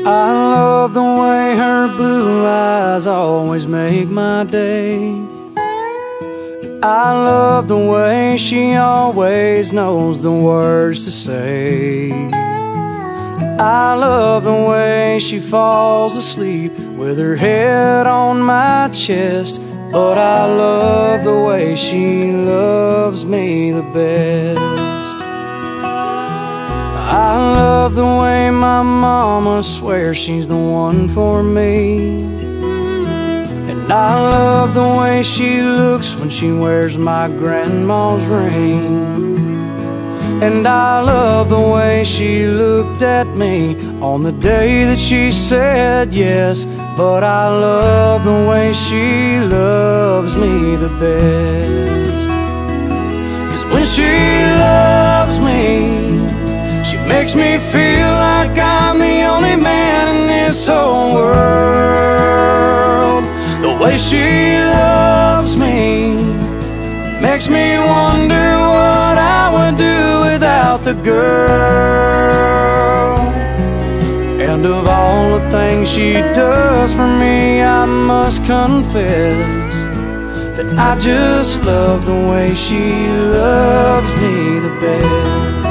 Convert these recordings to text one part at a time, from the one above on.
I love the way her blue eyes always make my day. I love the way she always knows the words to say. I love the way she falls asleep with her head on my chest. But I love the way she loves me the best. I love the way my mama swears she's the one for me. And I love the way she looks when she wears my grandma's ring. And I love the way she looked at me on the day that she said yes. But I love the way she loves me the best. 'Cause when she loves me, she makes me feel like I'm the only man in this whole world. The way she loves me makes me wonder what I would do without the girl. And of all the things she does for me, I must confess that I just love the way she loves me the best.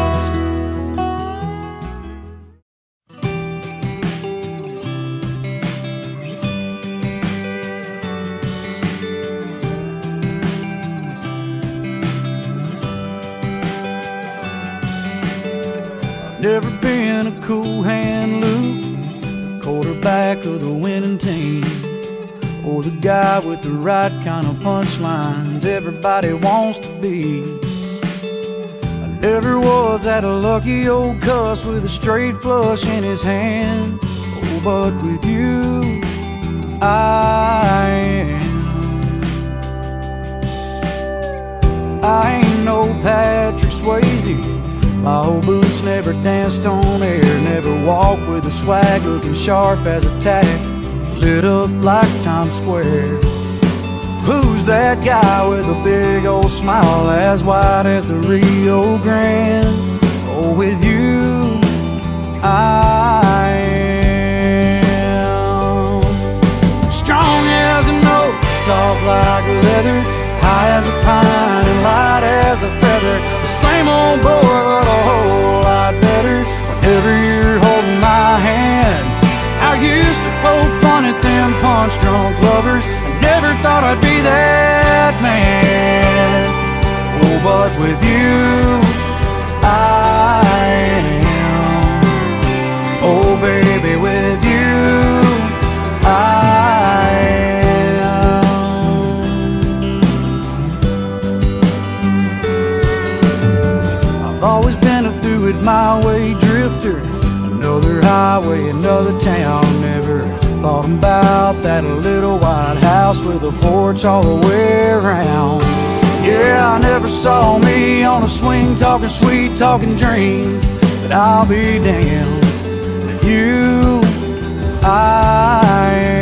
Never been a cool hand, Luke, the quarterback of the winning team, or the guy with the right kind of punchlines everybody wants to be. I never was that lucky old cuss with a straight flush in his hand. Oh, but with you, I am. I ain't no Patrick Swayze. My old boots never danced on air, never walked with a swag, looking sharp as a tack, lit up like Times Square. Who's that guy with a big old smile as wide as the Rio Grande? Oh, with you, I am. Strong as an oak, soft like leather, high as a pine and light as a feather. The same old boy, but a whole lot better whenever you're holding my hand. I used to poke fun at them punch-drunk lovers. I never thought I'd be that man. Oh, but with you, I am. Oh, baby, with you, I am. I've always been a do-it-my-way drifter. Another highway, another town. Never thought about that little white house with a porch all the way around. Yeah, I never saw me on a swing talking sweet, talking dreams. But I'll be damned, with you, I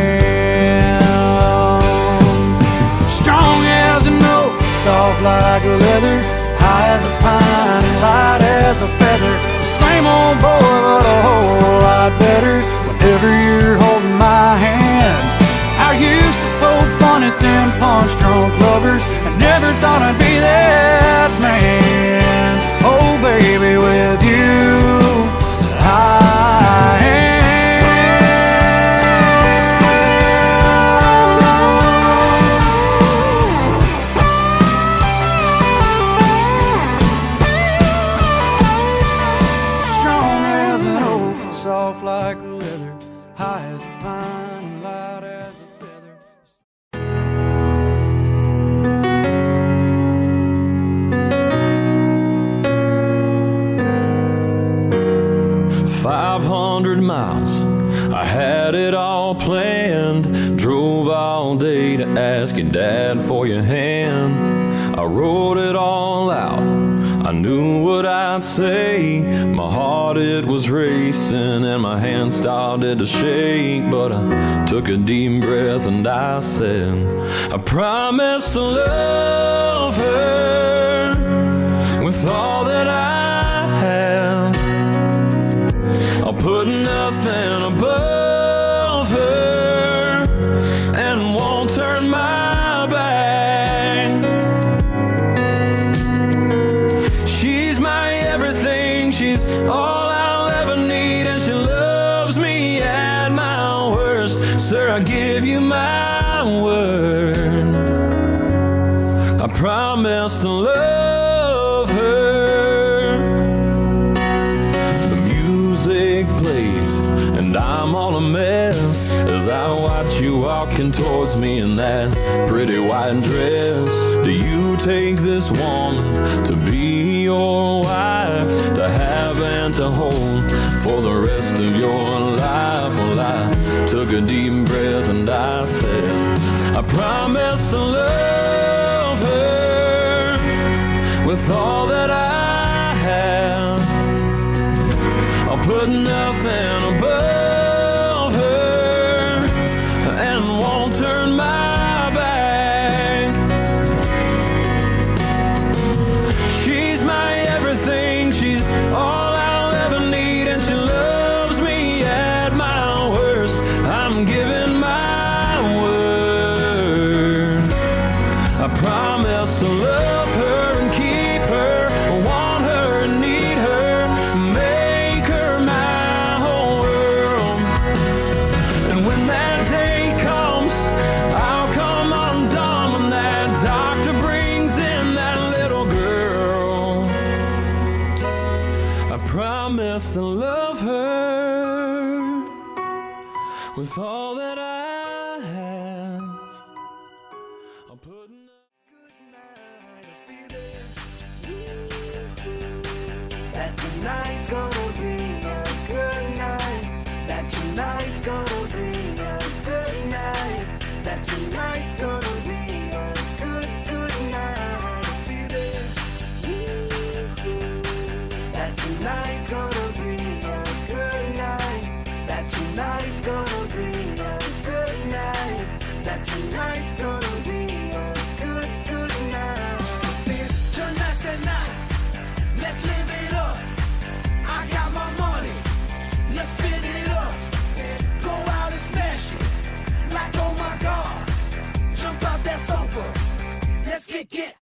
am. Strong as an oak, soft like leather, high as a pine and light as a feather. The same old boy, but a whole lot better whenever you're holding my hand. I used to poke fun at them punch-drunk lovers. I never thought I'd be that man. Oh, baby, with you, I am. Soft like leather, high as a pine and light as a feather. 500 miles, I had it all planned. Drove all day to ask your dad for your hand. I wrote it all out, I knew what I'd say. My heart, it was racing and my hands started to shake. But I took a deep breath and I said, I promise to love her with all that I have. I'll put nothing above love her. The music plays and I'm all a mess as I watch you walking towards me in that pretty white dress. Do you take this woman to be your wife, to have and to hold for the rest of your life? Well, I took a deep breath and I said, I promise to love her with all that I have. I'll put nothing above her and won't turn my back. She's my everything, she's all I'll ever need, and she loves me at my worst. I'm giving my word. I promise to love her and keep her, want her and need her, make her my whole world. And when that day comes, I'll come undone when that doctor brings in that little girl. I promise to love her with all that I have. I'll put That tonight's gonna be a good night. That tonight's gonna be a good night. That tonight's gonna be a good night. I feel it. That tonight's gonna be a good night. That tonight's gonna be a good night. That tonight's gonna be a good night. Tonight's the night. Let's live it up. I got my money. Let's spin it up. Go out and smash it. Like, oh my God. Jump out that sofa. Let's get